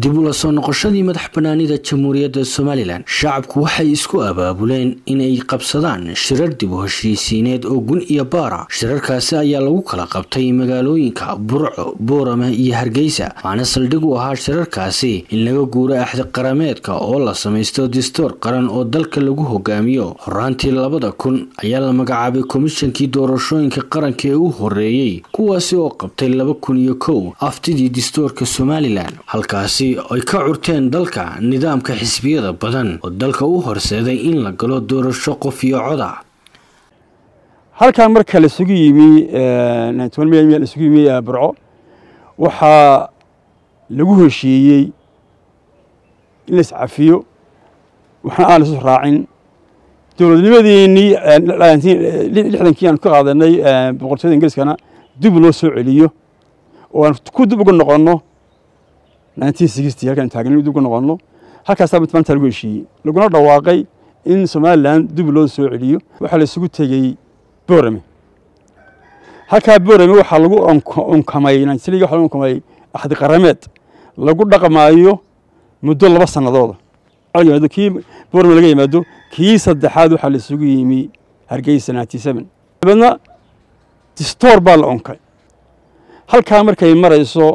dib ula soo noqoshadii madax banaanida jamhuuriyadda Somaliland shacabku waxay isku abaabuleen inay qabsadaan shirar dib u heshiisiineed oo gun iyo baara shirarkaasi ayaa lagu kala qabtay magaalooyinka Burco, Boorama iyo Hargeysa waxaana saldhig u ahaa shirarkaasi in laga guuro axdi qarameedka oo la sameeyo dastuur qaran oo dalka lagu hogaamiyo horaantii 2000 ayaa la magacaabay komishankii doorashooyinka qaranka ee u horeeyay kuwaasi oo qabtay 2001 aftidii dastuurka Somaliland halkaasi ay ka curteen dalka nidaamka xisbiyada badan oo dalka u horseeday in la galo doorasho qof iyo cod ah halkan marka la isugu yimi 20 isugu yimi Burco waxa lagu heshiiyay in la iscafiyo waxa aan isu raacin dowladnimadeennii 60kii aan ka qaadanay boqortooyada Ingiriiskana dib loo soo celiyo oo aan ku dib uga noqono 1960 halkan taagan dib uga noqono halkaas maanta lagu heshiiyay laguna dhawaaqay in Somaliland dib loo soo celiyo waxa la isugu tagay Boorame halka Boorame waxa lagu onkamay 1960 waxa lagu onkamay axdi qarameed lagu dhaqmaayo muddo 2 sanadood ayuu kii Boorame laga yimaado kii saddexaad waxa la isugu yimi Hargeysa 97 badna dastuur baa la onkay halka markay marayso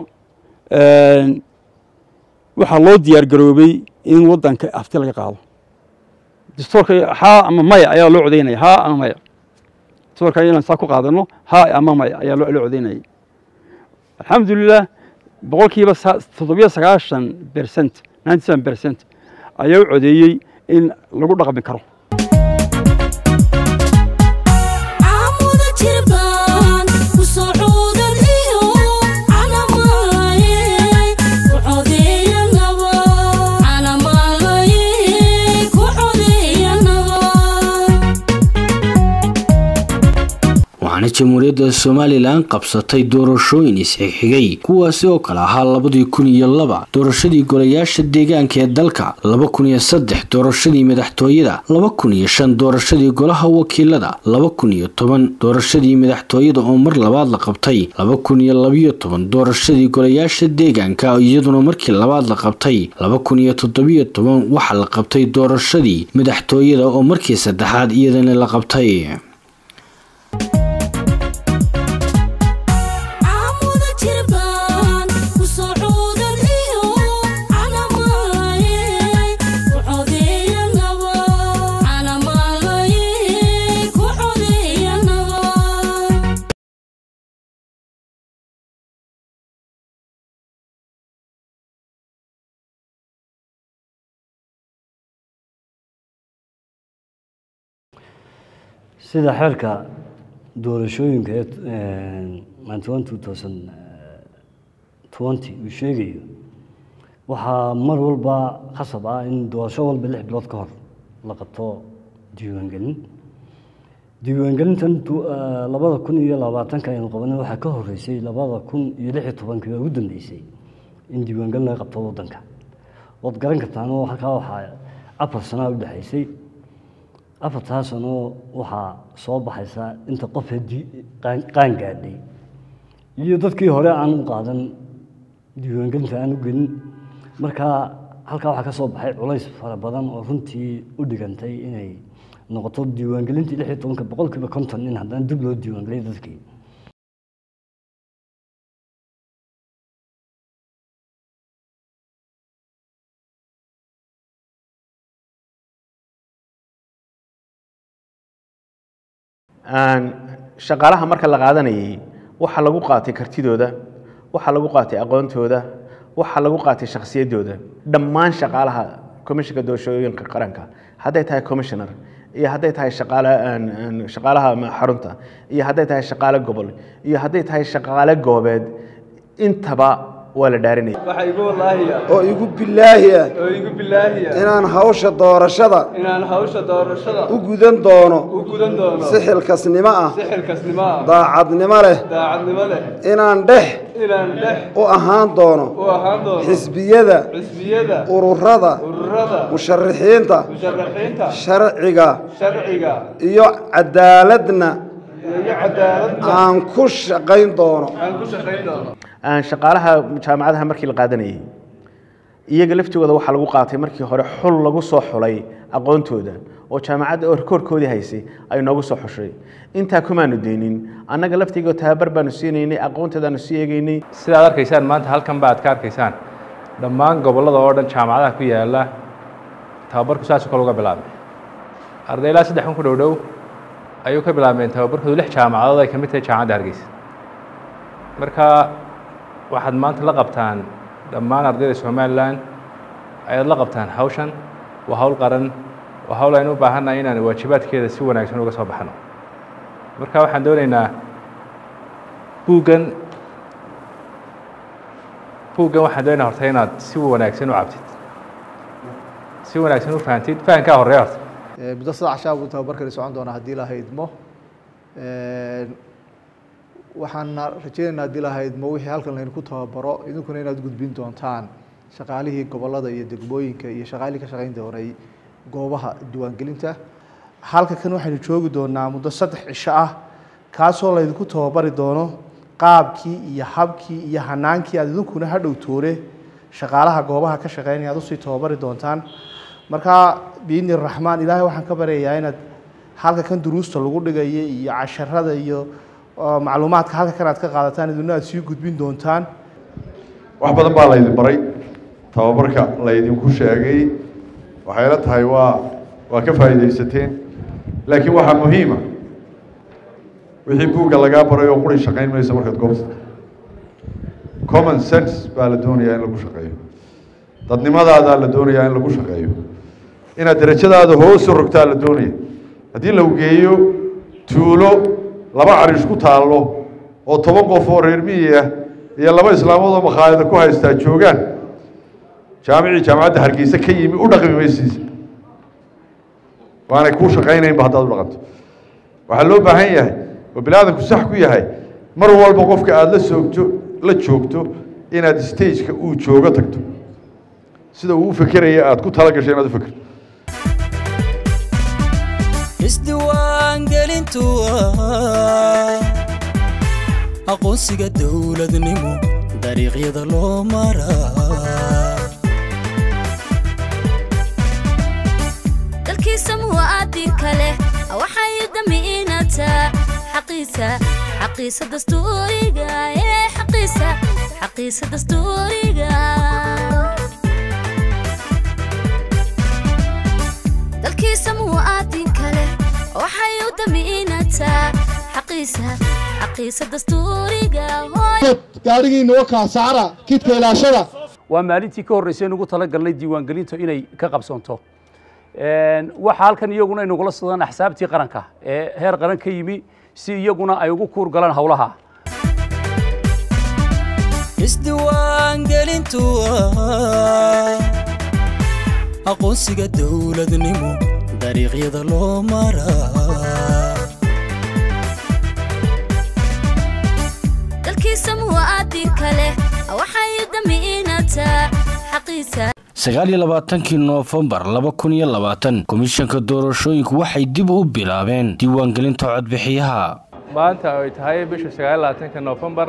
waxa loo diyaar garoobay in wadanka afti laga qaado dastuurka ha ama maya ayaa loo codeynay ha ama maya dastuurka inaan saa ku qaadano ha ama maya ayaa loo codeynay alxamdulillah boqolkiiba 97% 97% ayaa codeeyay in lagu dhaqmi karo jamhuuriyadda Somaliland qabsatay doorashooyin isxigxigay kuwaasi oo kala ahaa 2002 doorashadii golayaasha deegaanka ee dalka 2003 doorashadii madaxtooyada 2005 doorashadii golaha wakiilada 2010 doorashadii madaxtooyada oo mar labaad la qabtay 2012 doorashadii golayaasha deegaanka iyaduna markii labaad la qabtay 2017 waxa la qabtay doorashadii madaxtooyada oo markii saddexaad iyadana la qabtay sida xeerka doorashooyinka 2020 uu sheegayo waxa mar walba khasab ah in doorasho walba 6 bilood ka hor la qabto diiwaangelintan 2020 aynu qabanay waxa ka horeysay 2016 ugu dambeysay in diiwaangelin laga qabto wadanka wad garan kartaan oo halka waxa 4 sano u dhaxaysay 4 sano waxa soo baxaysa inta qof qaan gaadhay iyo dadkii hore aan u qaadan diiwaangelinta aan u gelin marka halka waxa ka soo baxay culays fara badan oo runtii u dhigantay inay noqoto diiwaangelintii 16% in haddana dib loo diiwaangeliyay dadkii shaqaalaha marka la qaadanayay waxa lagu qaatay kartidooda waxa lagu qaatay aqoontooda waxa lagu qaatay shakhsiyadooda dhammaan shaqaalaha komishanka doorashooyinka qaranka haday tahay commissioner iyo haday tahay shaqaalaha xarunta iyo haday tahay shaqaale gobol iyo haday tahay shaqaale goobeed intaba wala dhaarinay waxa igu wallahi oo igu bilaahi inaan hawsha doorashada u gudan doono si xilkasnimo ah daacadnimo leh inaan dhex u ahaan doono xisbiyada ururada musharaxiinta sharciga iyo cadaaladna aan ku shaqayn doono shaqaalaha jaamacadaha markii la qaadanayay iyaga laftigooda waxa lagu qaatay markii hore xul lagu soo xulay aqoontooda oo jaamacadda koorkoodii haysay ay noogu soo xushay intaa kumaanu deynin annaga laftiga tababar baanu siinaynay aqoonteedaanu sii eegaynay sidaad arkaysaan maanta halkan baad ka arkaysaan dhammaan gobollada oo dhan jaamacadaha ku yaala tababarku saas oo kale uga bilaabay arday ilaa 3 kun ku dhow ayuu ka bilaabeen tababarkoodu 6 jaamacadood ay ka mid tahay jaamacadda Hargeysa marka waxaad maanta la qabtaan dhammaan ardayda Soomaaliland ayaad la qabtaan hawshan waa hawl qaran waa hawl aynu u baahannahay inaan waajibaadkeeda si wanaagsan uga soo baxno marka waxaan doonaynaa buuggan waxaan doonaynaa horta inaad si wanaagsan u cabtid si wanaagsan u fahantid fahankaa horeeya horta muddo 7 cashaa buu tababarkani socon doonaa haddii la haydmo waxaan rajaynaynaa haddii la haydmo wixii halkan laynu ku tababaro idinkuna inaad gudbin doontaan shaqaalihii gobollada iyo degmooyinka iyo shaqaalihii ka shaqayn doonay goobaha diiwaangelinta halka kan waxaynu joogi doonaa muddo 3 cisho ah kaasoo laydinku tababari doono qaabkii iyo habkii iyo hanaankii aad idinkuna hadhow toore shaqaalaha goobaha ka shaqaynaya aad usii tababari doontaan marka biidni raxmaan ilaahay waxaan ka baryayaa inaad halka kan duruusta lagu dhigayo iyo casharada iyo macluumaadka halka kan aad ka qaadataan idina aad sii gudbin doontaan wax badan baa laydin baray tababarka laydinku sheegay waxay la tahay waa ka faa'iidaysateen laakiin waxaa muhiima wixii buugga lagaa baray oo quri shaqayn maysa markaad goobta common sense baa la doonayaa in lagu shaqeeyo dadnimadaada la doonayaa in lagu shaqeeyo inaad darajadaada hoos u rogtaa la doonaya haddii la geeyo tuulo 2 carish ku taallo oo 10 qof oo reer miyi ah iyo 2 islaamood oo makhaayada ku haystaa joogaan jaamacadda Hargeysa ka yimi u dhaqmi maysiisa waana ku shaqaynaynba haddaad u dhaqanto waxaa loo baahan yahay oo bilaadanku sax ku yahay mar walba qofka aad la joogto inaad stageka uu joogo tagto sida uu u fekeraya aad ku tala gashay inaad u fekerto isdiiwaangelintu aqoonsiga dowladnimo dariiqyada loo maraa dalkiisa muwaadinka leh waxay damiinataa xaqiisa dastuuriga xaqiisa dastuuriga dalkiisa muwaadinka leh waxay u damiinataa xaqiisa dastuuriga gaarigiina waa kaa saara kidka ilaashada waa maalintii ka horreysay inugu talagalnay diiwaangelintu inay ka qabsanto waxa halkan iyaguna inagula sodaan axsaabtii qaranka ee heer qaran ka yimi si iyaguna ay ugu kuur galaan hawlaha isdiiwaangelintu aqoonsiga dowladnimo dariiqyada loo maraa dalkiisa muwaadinka leh waxay damiinataa xaqiisa 29 Noofembar 2020 komishanka doorashooyinku waxay dib u bilaabeen diiwaangelinta codbixiyaha maanta ay tahay bisha 29 Noofembar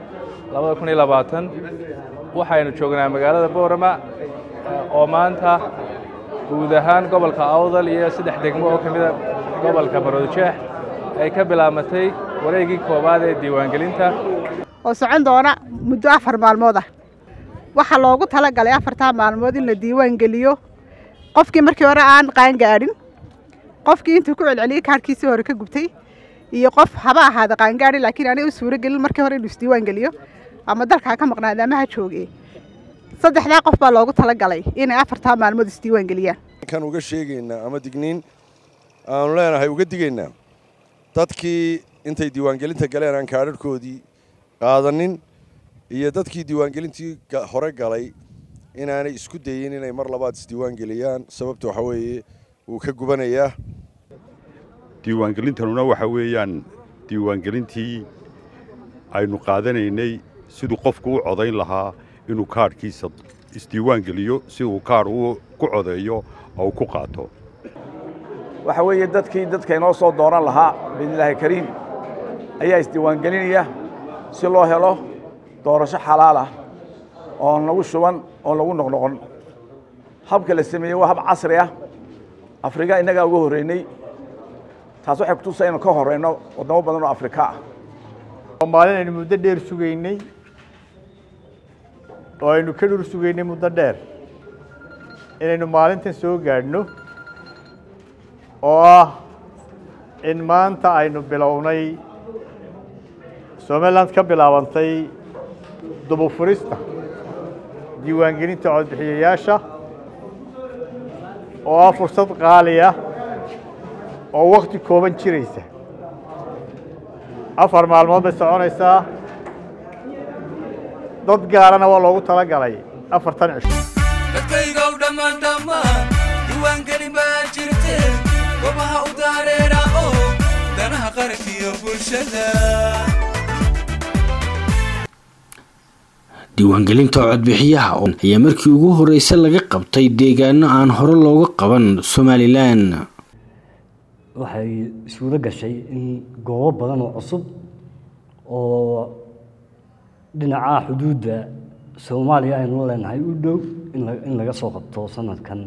2020 waxaynu joognaa magaalada Boorama oo maanta guud ahaan gobolka Awdal iyo 3 degmo oo kamid ah gobolka Maroodijeex ay ka bilaabatay wareegii koobaad ee diiwaangelinta oo socon doona muddo 4 maalmood ah waxa loogu talagalay 4 maalmood in la diiwaan geliyo qofkii markii hore aan qaan gaarin qofkii intuu ku celceliyay kaarkiisa hore ka gubtay iyo qof haba ahaada qaan gaarin laakiin aanay u suuro gelin markii hore inuu isdiiwaan geliyo ama dalka ka maqnaada ama ha joogay saddexda qof baa loogu talagalay inay 4 maalmood isdiiwaan geliyaan kan uga sheegaynaa ama digniin aanu leenahay uga digaynaa dadkii intay diiwaangelinta galeen aan kaadhadhkoodii qaadanin iyo dadkii diiwaangelintii hore galay inaanay isku dayin inay mar labaad isdiiwaangeliyaan sababta waxa weeye uu ka gubanayaa diiwaangelintanuna waxa weeyaan diiwaangelintii aynu qaadanaynay siduu qofku u codayn lahaa inuu kaadhkiisa isdiiwaangeliyo si uu kaadh ku codeeyo oo ku qaato waxa weeye dadka inoo soo dooran lahaa biidnillaahi kariim ayaa isdiiwaangelinaya si loo helo doorasho xalaal ah oon lagu shuban oon lagu noqnoqon habka la sameeyey waa hab casri ah Afrika inaga ugu horeynay taas waxay ku tusaysaa in ka horeyno wadamo badan oo Afrika ah Soomaaliya in muddo dheer sugeynay oo aynu ka dhur sugeynay muddo dheer inaynu maalintan soo gaadhno oo ah in maanta aynu bilownay Somaliland ka bilaabantay daba furista diiwaangelinta codbixiyayaasha oo ah fursad qaali ah oo waqti kooban jiraysa 4 maalmood bay soconaysaa dad gaarana waa loogu talagalay 4 cisho dadkayga u dhammaan diiwaangelin baa jirtay goobaha u daareera oo danaha qaranka iyo bulshada diiwaangelinta codbixiyaha ayaa markii ugu horeysay laga qabtay deegaano aan hore looga qaban Somaliland waxay suuro gashay in goobo badan oo cusub oo dhinaca xuduudda Soomaaliya aynu leenahay u dhow in laga soo qabto sanadkan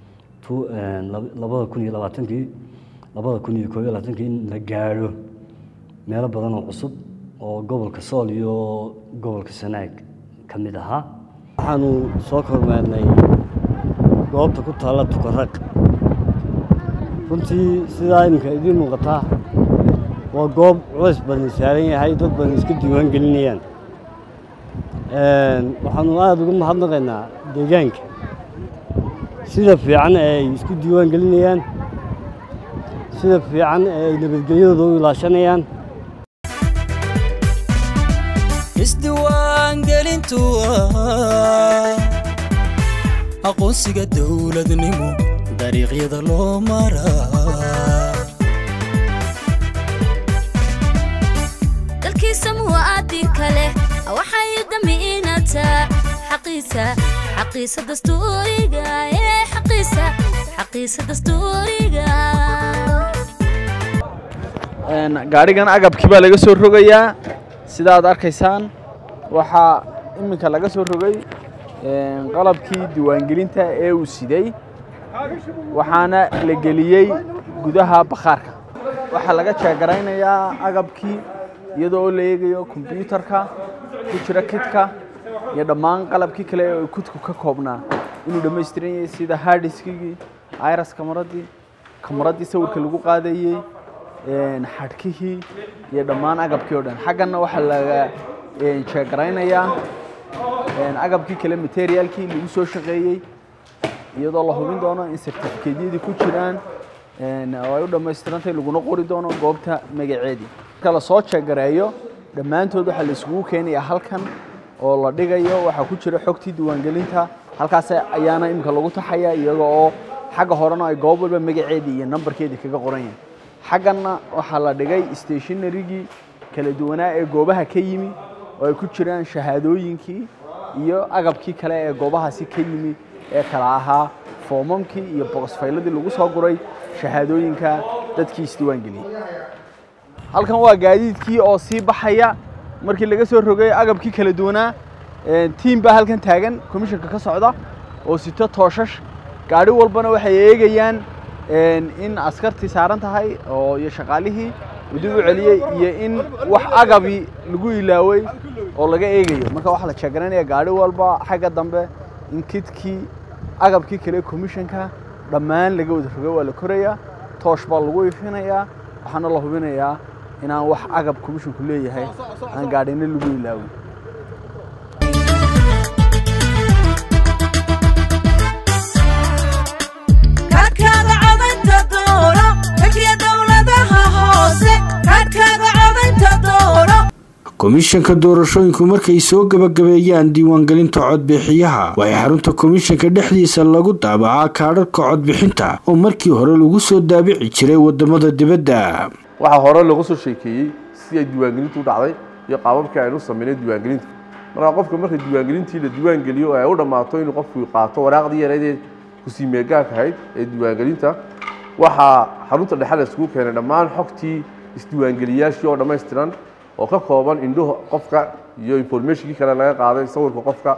2020 in la gaaro meelo badan oo cusub oo gobolka Sool iyo gobolka Sanaag kamid aha waxaanu soo kormeernay goobta ku taala Tukaraq runtii sidaa imika idin muuqata waa goob culays badan saaran yahay dad badan iska diiwaan gelinayaan waxaanu aad ugu mahadnaqaynaa deegaanka sida fiican ay isku diiwaan gelinayaan sida fiican ay nabadgelyadooda u ilaashanayaan isdiiwaangelintu aqoonsiga dawladnimo dariiqyada loo maraa dalkiisa muwaadinka leh waxay damiinataa xaqiisa dastuuriga xaqiisa dastuuriga gaarigan agabkii baa laga soo rogayaa sida aad arkaysaan waxa iminka laga soo rogay qalabkii diiwaangelinta ee uu siday waxaana la geliyay gudaha bakhaarka waxa laga jeegaraynayaa agabkii iyadoo la eegayo computerka ku jira kitka iyo dhammaan qalabkii kale ee kutku ka koobnaa inuu dhameystiran yahay sida hard diskigi iris kamaradii sawirka lagu qaadayay xadhkihii iyo dhammaan agabkii oo dhan xaggana waxa laga jeegaraynayaa agabkii kale materialkii lagu soo shaqeeyay iyadoo la hubin doono in certificate-yadii ku jiraan oo ay u dhameystirantahay laguna qori doono goobta magaceedii marka la soo jeegareeyo dhammaantood waxa la isugu keenayaa halkan oo la dhigayo waxa ku jira xogtii diiwaangelinta halkaas ayaana imika lagu taxayaa iyagoo oo xagga horena ay goob walba magaceedii iyo nambarkeedii kaga qoran yihiin xaggana waxaa la dhigay stationarygii kala duwanaa ee goobaha ka yimi oo ay ku jiraan shahaadooyinkii iyo agabkii kale ee goobahaasi ka yimi ee kala ahaa foomamkii iyo boqosfayladii lagu soo guray shahaadooyinka dadkii isdiiwaangeliyay halkan waa gaadiidkii oo sii baxaya markii laga soo rogay agabkii kala duwanaa team baa halkan taagan komishanka ka socda oo sito tooshash gaari walbana waxay eegayaan in askartii saaran tahay oo iyo shaqaalihii dib u celiyay iyo in wax agabi lagu ilaaway oo laga eegayo marka waxa la jeegaranaya gaari walba xagga dambe in kitkii agabkii kale komishanka dhammaan laga wada rogay waa la koraya toosh baa lagu ifinayaa waxaana la hubinayaa inaan wax agab komishanku leeyahay aan gaadhina lagu ilaawin komishanka doorashooyinku markay soo gabagabeeyaan diiwaangelinta codbixiyaha waxay xarunta komishanka dhexdiisa lagu daabacaa kaadhadhka codbixinta oo markii hore lagu soo daabici jiray wadamada dibadda waxaa hore lagu soo sheekeeyey si ay diiwaangelintu u dhacday iyo qaababkii aynu sameynay diiwaangelinta marka qofka marka diiwaangelintii la diiwaangeliyo oo ay u dhammaato inuu qofku qaato waraaqdii yareed kusii meegaanka ahayd ee diiwaangelinta waxaa xarunta dhexe la isugu keenay dhammaan xogtii isdiiwaangeliyaashii oo dhammaystiran oo ka kooban indhuhu qofka iyo informationkii kale laga qaaday sawirka qofka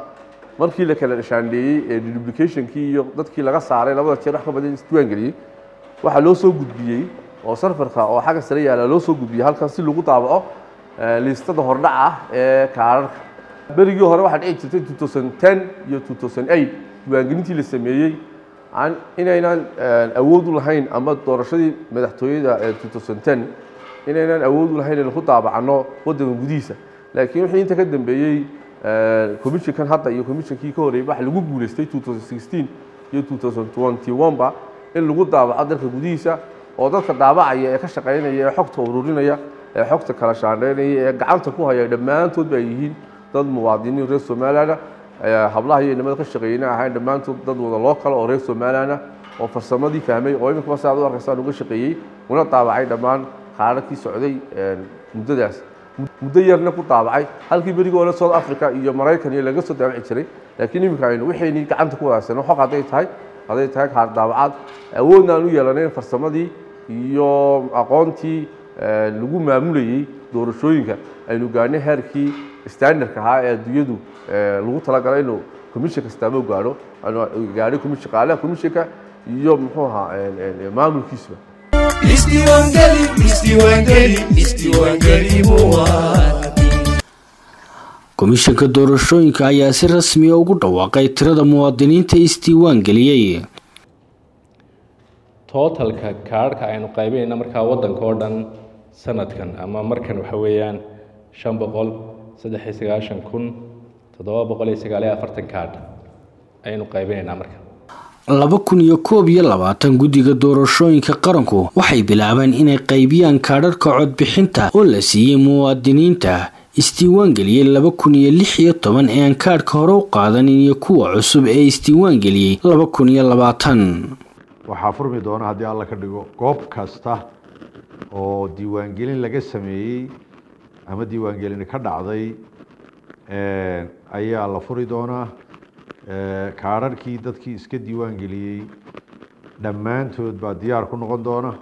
markii la kala shaandheeyey ee duplicationkii iyo dadkii laga saaray labada jeer wax ka badan isdiiwaan geliyey waxaa loo soo gudbiyey oo sarfarka oo xagga sare yaala loo soo gudbiyey halkan si lagu daabaco liistada hordhac ah ee kaararka berigii hore waxaa dhici jirtay 2010 iyo 2008 diiwaangelintii la sameeyey inaynan awood u lahayn ama doorashadii madaxtooyada ee 2010 inaynan awood u lahayn in ku daabacano waddanka gudihiisa laakiin wixii inta ka dambeeyey commissionkan hadda iyo commissionkii ka horeeyay waxa lagu guuleystay 2016 iyo 2021 ba in lagu daabaco dalka gudihiisa oo dadka daabacaya ee ka shaqeynaya ee xogta ururinaya ee xogta kala shaandheynaya ee gacanta ku haya dhammaantood bay yihiin dad muwaadiniin reer Soomaaliya hablaha iyo nimanka ka shaqeynaya ahaan dhammaantood dad wada local oo reer Soomaaliya oo farsamadii fahmay oo imika saad u arkaysan uga shaqeeyay una daabacay dhammaan qaararkii socday muddadaas muddo yarna ku daabacay halkii berigii hore South Africa iyo Mareykan iyo laga soo daabaci jiray laakiin imika aynu wixii gacanta ku haysano xog haday tahay kaar daabacad awoodna aanu yeelanay farsamadii iyo aqoontii lagu maamulayay doorashooyinka aynu gaarnay heerkii standardka ahaa ee adduunyadu lagu talagalay inuu commission kasta uu gaaro aanu gaaray commissionka iyo muxuu ahaa maamulkiisa komishanka doorashooyinka ayaa si rasmi ah ugu dhawaaqay tirada muwaadiniinta isdiiwaan geliyay totalka kaarka aynu qaybinayna markaa waddanka oo dhan sanadkan ama markan waxa weeyaan 593,749 kaarh aynu qaybinaynaa markan 2021 guddiga doorashooyinka qaranku waxay bilaabeen inay qaybiyaan kaadhadhka codbixinta oo la siiyey muwaadiniinta isdiiwaan geliyay 2016 ee aan kaadhka hore u qaadanin iyo kuwa cusub ee isdiiwaan geliyay 2020 waxaa furmi doona haddii alla ka dhigo goob kasta oo diiwaangelin laga sameeyey ama diiwaangelin ka dhacday ayaa la furi doonaa kaararkii dadkii iska diiwaan geliyey dhammaantood baa diyaar ku noqon doona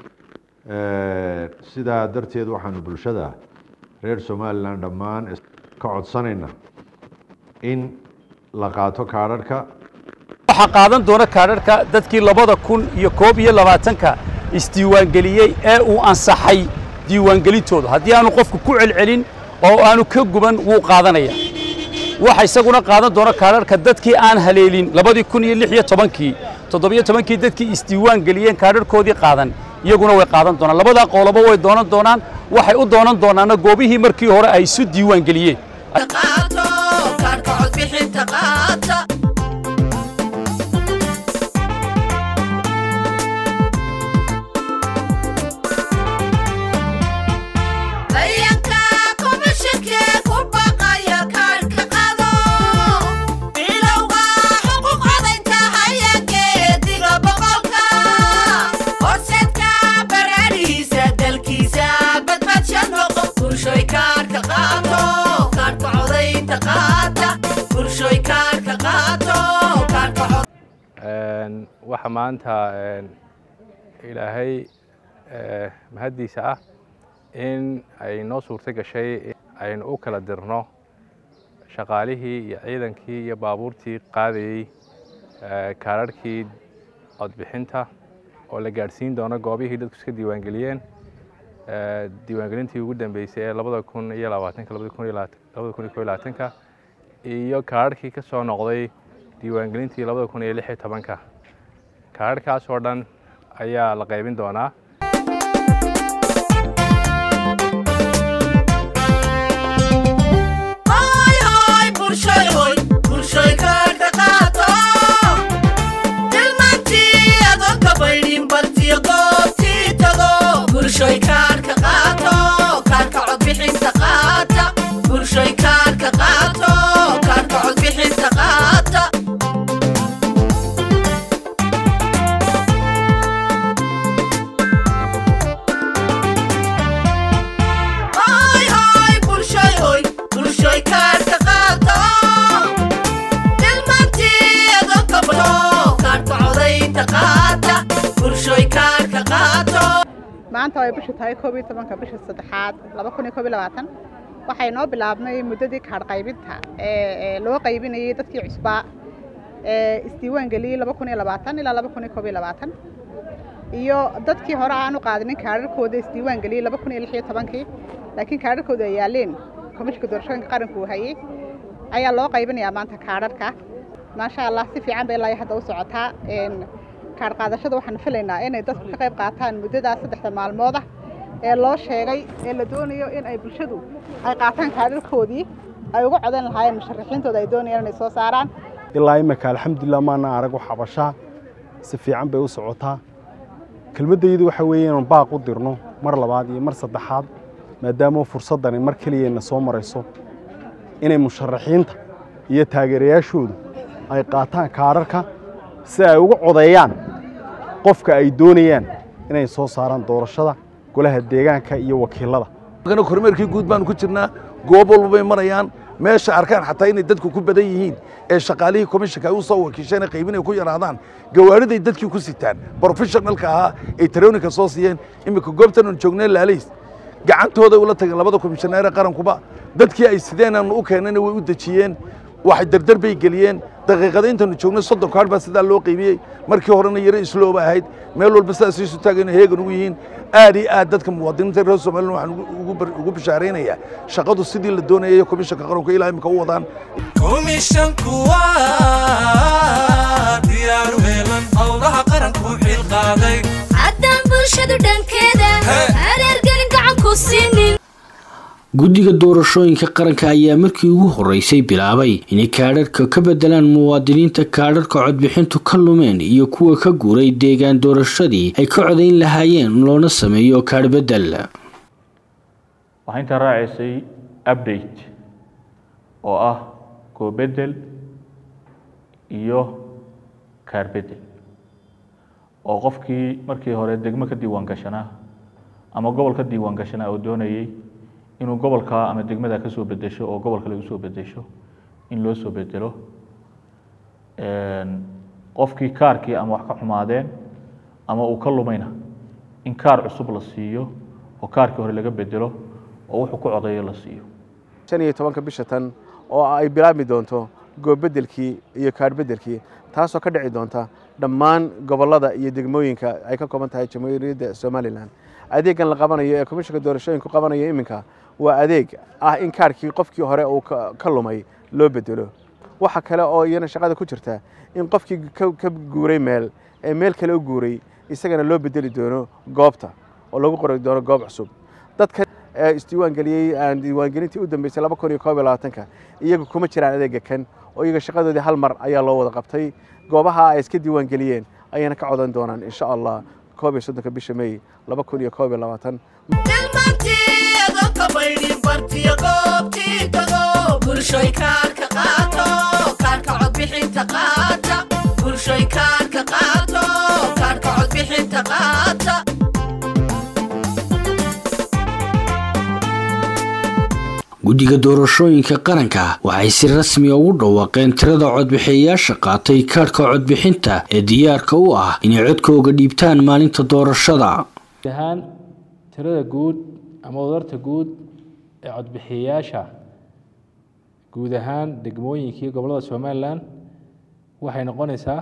sidaa darteed waxaanu bulshada reer Somaliland dhammaan ka codsanayna in la qaato kaararka waxa qaadan doona kaararka dadkii 2021ka isdiiwaan geliyay ee uu ansaxay diiwaan gelintooda haddii aanu qofku ku celcelin oo aanu ka guban wuu qaadanaya waxa isaguna qaadan doona kaararka dadkii aan haleelin 2016 dadkii isdiiwaan geliyeen kaararkoodii qaadan iyaguna way qaadan doonaan labada qowlaba way doonan doonaan waxay u doonan doonaan goobihii markii hore ay isu diiwaan geliyeen waxa maanta ilaahay mahadiisa ah in ay noo suurto gashay aynu u kala dirno shaqaalihii iyo ciidankii iyo baabuurtii qaadayay kaararkii codbixinta oo la gaadhsiin doono goobihii dadku iska diiwaangeliyeen diiwaangelintii ugu dambeysay ee 2020 iyo kaararkii ka soo noqday diiwaangelintii 2016 kaararkaas oo dhan ayaa la qaybin doonaa maanta way bisha tahay 11 bisha 3 2021 waxay noo bilaabmay muddadii kaadh qaybinta ee loo qaybinayay dadkii cusbaa isdiiwaan geliyay 2020 ilaa 2021 iyo dadkii hore aan u qaadinin kaadhkooda isdiiwaan geliyay 2016 laakiin kaadhkooda ay yaaleen komishanka doorashooyinka qaranku hayay ayaa loo qaybinayaa maanta kaadhka maasha Allah si fiican bay ilaa hadda u socotaa kaadh qaadashada waxaan filaynaa inay dadku ka qayb qaataan muddadaas 3 maalmood ee loo sheegay ee la doonayo in ay bulshadu ay qaataan kaadhkoodii ay ugu codan lahaayeen musharaxiintooda ay doonayaan inay soo saaraan ilaa imika alxamdulillah maana arago xabasha si fiican bay u socotaa kelmadaydu waxa weeyaan in baaq u dirno mar labaad iyo mar saddexaad maadaama fursadani mar kaliya soo marayso inay musharaxiinta iyo taageerayaashoodu ay qaataan kaadhka si ay ugu codeeyaan qofka ay doonayaan inay soo saaraan doorashada golaha deegaanka iyo wakiilada kana kormeerkii guud baan ku jirnaa goob walba bay marayaan meesha arkaan xataa inay dadku ku badan yihiin ee shaqaalihii komishanka ay u soo wakiisheen qaybinay ku yaraadaan gawaariday dadkii ku sitaan professionalka ahaa ay training soo siiyeen imika goobtan aan joognay laalays gacantooda ula tageen labada komishaneer qarankuba dadkii ay sideen aan u keenana way u dajiyeen waxay dardar bay geliyeen daqiiqada intaanu joognay 30 kaadh baa sidaa loo qaybiyay markii horena yara islooba ahayd meel walba sidaas isu taageen heegan ugu yihiin aad iyo aad dadka muwaadiniinta reer Soomaaliland waxaan ugu bishaareynaya shaqadu sidii la doonayay komishanka qaranka ilaa imika u wadaan komishanku waa diyaar u helan howlaha qaranku xil qaaday haddaan bulshadu dhankeeda hareergelin gacan ku siinin guddiga doorashooyinka qaranka ayaa markii ugu horeysay bilaabay inay kaadhadhka ka bedelaan muwaadiniinta kaadhadhka codbixintu ka lumeen iyo kuwa ka guuray deegaan doorashadii ay ka codayn lahaayeen loona sameeyo kaadh bedel waxaa intaa raacaysay update oo ah koo bedel iyo kaadh bedel oo qofkii markii hore degmo ka diiwaan gashanaa ama gobol ka diiwaan gashanaa oo doonayay inuu gobolka ama degmada ka soo bedesho oo gobolka lagu soo bedesho in loo soo bedelo qofkii kaarkii ama wax ka xumaadeen ama uu ka lumayna in kaar cusub la siiyo oo kaarkii hore laga bedelo oo wuxuu ku codeeyo la siiyo 15 bisha tan oo ay bilaabmi doonto goob bedelkii iyo kaar bedelkii taasoo ka dhici doonta dhammaan gobolada iyo degmooyinka ay ka kooban tahay Jamhuuriyadda Soomaaliland adeegan la qabanayo ee komishanka doorashooyinka qabanayo iminka waa adeeg ah in kaarkii qofkii hore uu ka lumay loo bedelo waxa kale oo iyana shaqada ku jirta in qofkii ka guuray meel kale u guuray isagana loo bedeli doono goobta oo lagu qori doono goob cusub dadka isdiiwaan geliyay aan diiwaan gelintii u dambeysay 2021 iyagu kuma jiraan adeega kan oo iyaga shaqadoodii hal mar ayaa loo wada qabtay goobaha ay iska diiwaan geliyeen ayana ka codan doonaan insha Allah 13 bisha May 2021 guddiga doorashooyinka qaranka waxay si rasmi ah ugu dhawaaqeen tirada codbixiyayaasha qaatay kaadhka codbixinta ee diyaarka u ah inay codkooga dhiibtaan maalinta doorashada ahaan tirada guud ama wadarta guud ee codbixiyayaasha guud ahaan degmooyinkii gobolada Soomaaliland waxay noqonaysaa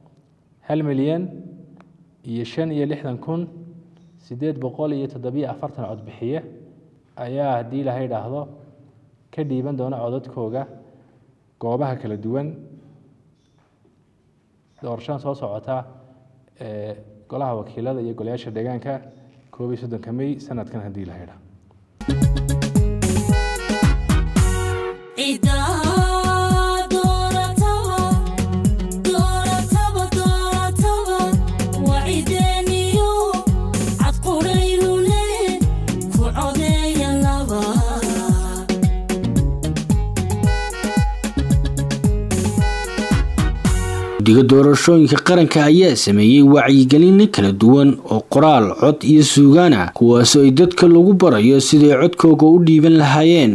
1,560,847 codbixiye ayaa haddii ilaahay dhaahdo ka dhiiban doona codadkooga goobaha kala duwan doorashadan soo socota ee golaha wakiilada iyo golayaasha deegaanka 31 May sanadkan haddii ilaahay dhaahdo guddiga doorashooyinka qaranka ayaa sameeyay wacyigelin kala duwan oo qoraal cod iyo suugaan ah kuwaas oo dadka lagu barayo sidii codkooga u dhiiban lahaayeen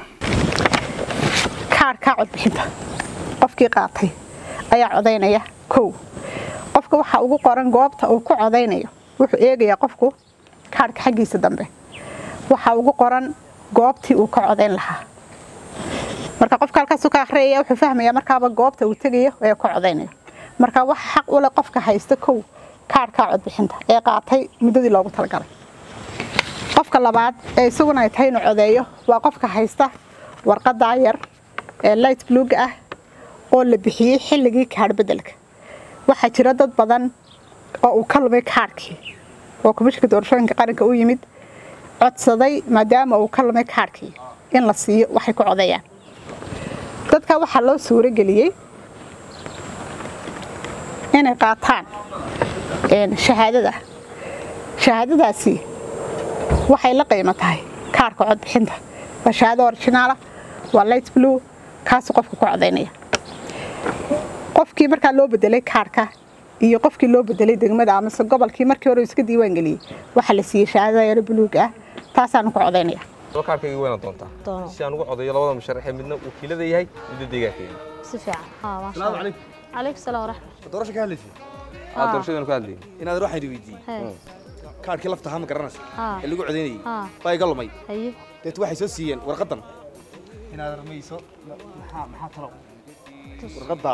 kaarka codbixinta qofkii qaatay ayaa codeynaya qofka waxa ugu qoran goobta uu ku codeynayo wuxuu eegayaa qofku kaarka xagiisa dambe waxa ugu qoran goobtii uu ka codayn lahaa marka qofka halkaas uu ka akhriyay wuxuu fahmayaa markaaba goobta uu tagayo ee ka codaynayo marka wax xaq u leh qofka haysta kow kaarka codbixinta ee qaatay muddadii loogu talagalay qofka labaad ee isaguna ay tahay inuu codeeyo waa qofka haysta warqadda yar ee light blue ah oo la bixiyay xilligii kaar bedelka waxa jira dad badan oo uu ka lumay kaarkii oo komishanka doorashooyinka qaranka u yimid codsaday maadaama uu ka lumay kaarkii in la siiyo waxay ku codeeyaan dadka waxa loo suuro geliyay inay qaataan shahaadadaasi waxay la qiimo tahay kaarka codbixinta waa shahaado originaal waa light blue kaas qofka ku codeynaya qofkii markaa loo bedelay kaarka iyo qofkii loo bedelay degmada ama gobolkii markii hore iska diiwaan galiyay waxa la siiyay shahaado yar buluug ah taasaan ku codeynaya kaarkayga weyn doontaa si aan ugu codeeyo labada musharax midna wakiilada yahay midna deegaankeena si fiican salaamu calaykum calaykum salaam waraxmatullaah doorasho ka hadlaysay doorashadana ka hadlayay inaad waxaan weydiiyay kaarkii lafta ma garanaysa ee lagu codeynayay baa iga lumay dadku waxay soo siiyeen warqadan inaad armayso maxaa talo warqada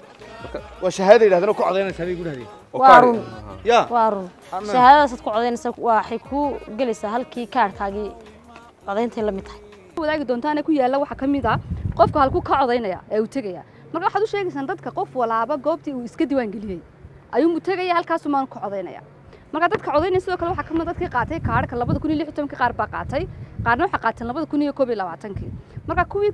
waa shahaado yiraahdana ku codeynaysaa bay gudahday waarun waarun shahaadadaas ku codeynaysaa waxay ku galaysaa halkii kaarkaagii codeynta la mid tahay wadaagi doontaan ku yaala waxa kamid ah qofka halku ka codeynaya ee uu tagaya marka waxaad u sheegaysan dadka qof walaaba goobtii uu iska diiwaan galiyay ayuu mu tagaya halkaas uu ka codeynaya marka dadka codeynaya sidoo kale waxa kamid dadkii qaatay kaarka 2016 qaar baa qaatay qaarna waxa qaateen 2021 marka kuwii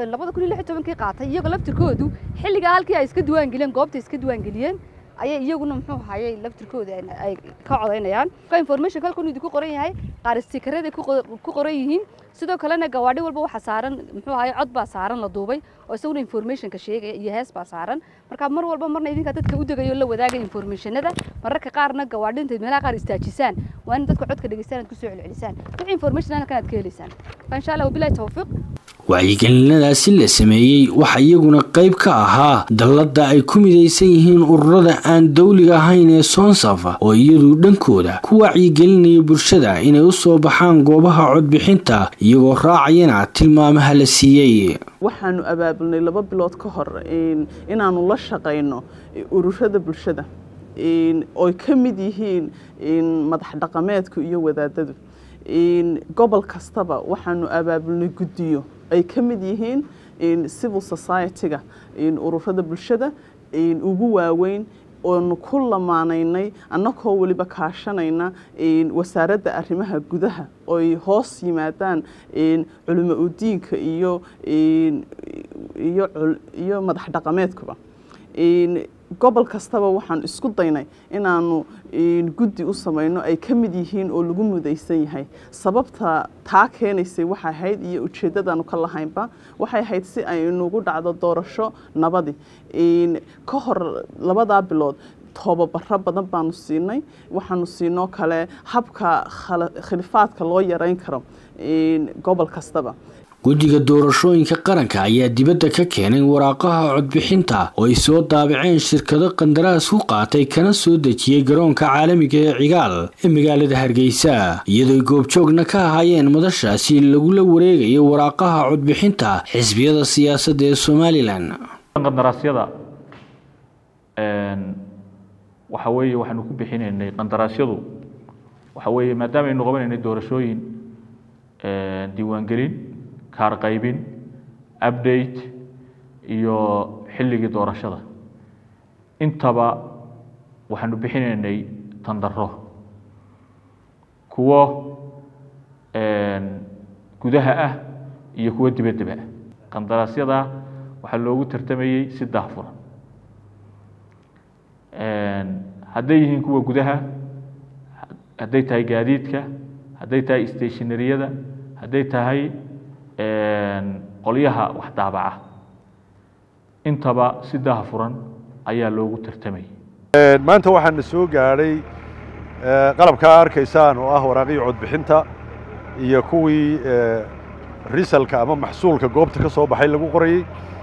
2016 qaatay iyaga laftirkoodu xilliga halkii ay iska diiwaan galiyeen goobta iska diiwaan galiyeen ayay iyaguna muxuu hayay laftirkooda ay ka codeynayaan ka information kalku idinku qoran yahay qaar stikerada ku qoran yihiin sidoo kalena gawaadhi walba waxa saaran muxuu hayay cod baa saaran la duubay oo isaguna information ka sheegay iyo hees baa saaran marka mar walba marna idinka dadka u dagayo la wadaaga informationada mararka qaarna gawaadhinta meelaha qaar istaajisaan waa in dadka codka dhageystaan ku soo celcelisaan wixii information halkan aad ka helaysaan insha Allah billahi tawfiiq wacyigelinadaasi la sameeyey waxa iyaguna qayb ka ahaa dallada ay ku midaysan yihiin ururada aan dawliga ahayn ee Soonsafa oo iyadu dhankooda ku wacyigelinaya bulshada inay u soo baxaan goobaha codbixinta iyagoo raacayana tilmaamaha la siiyay waxaanu abaabulnay 2 bilood ka hor inaanu la shaqeyno ururada bulshada oo ka mid yihiin madax dhaqameedku iyo wadaadadu gobol kastaba waxaanu abaabulnay guddiyo ay ka mid yihiin civil society-ga ururada bulshada ugu waaweyn oo ku lamaanaynay annagoo waliba kaashanayna wasaaradda arrimaha gudaha oo ay hoos yimaadaan culimo u diinka iyo madax dhaqameedkuba gobol kastaba waxaan isku daynay inaanu guddi u sameeyno ay ka mid yihiin oo lagu mudaysan yahay sababta taa keenaysay waxa ahayd iyo ujeedadaanu ka lahaynba waxay ahayd si ay nagu dhacdo doorasho nabadi ka hor 2 bilood tobabarro badan baanu siinay waxaanu siinoo kale habka khilaafaadka loo yareyn karo gobol kastaba guddiga doorashooyinka qaranka ayaa dibadda ka keenay waraaqaha codbixinta oo ay soo daabaceen shirkado qandaraas ku qaatay kana soo dejiyay garoonka caalamiga ee Cigaal ee magaalada Hargeysa iyadoo goobjoogna ka ahaayeen madashaasi lagu la wareegay waraaqaha codbixinta xisbiyada siyaasadda ee Soomaaliland qandaraasyada waxa weeye waxaanu ku bixinaynay qandaraasyadu waxa weeye maadaama aynu qabanayno doorashooyin diiwaan gelin kaar qaybin update iyo xilligii doorashada intaba waxaanu bixinaynay tandaro kuwa gudaha ah iyo kuwa dibadda ah qandaraasyada waxaa loogu tartamayay si daahfuran hadday yihiin kuwa gudaha hadday tahay gaadiidka hadday tahay stationeryada hadday tahay qolyaha wax daabaca intaba si daahfuran ayaa loogu tartamay maanta waxaan soo gaaray qalabka arkaysaan oo ah waraaqii codbixinta iyo kuwii risalka ama maxsuulka goobta ka soo baxay lagu qorayay